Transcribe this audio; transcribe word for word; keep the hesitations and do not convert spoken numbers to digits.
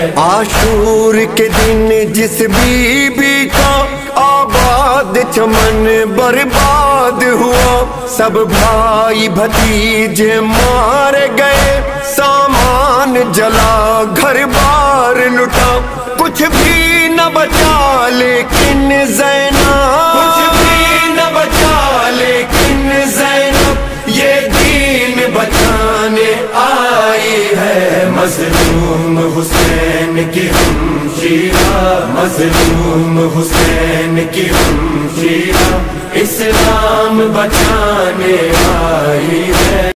आशूर के दिन जिस बीबी का आबाद चमन बर्बाद हुआ, सब भाई भतीजे मार गए, सामान जला घर बार लुटा, कुछ भी न बचा लेकिन ज़ैनब, कुछ भी न बचा लेकिन ज़ैनब ये दीन बचाने आई है। मज़लूम हुसैन की हमशीरा, मज़लूम हुसैन की हमशीरा, इस्लाम बचाने आई है।